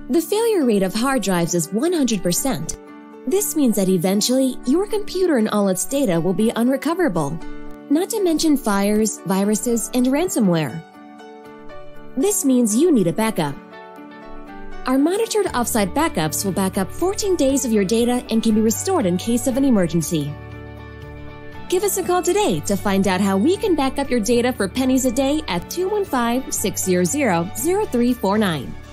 The failure rate of hard drives is 100%. This means that eventually, your computer and all its data will be unrecoverable, not to mention fires, viruses, and ransomware. This means you need a backup. Our monitored offsite backups will back up 14 days of your data and can be restored in case of an emergency. Give us a call today to find out how we can back up your data for pennies a day at 215-600-0349.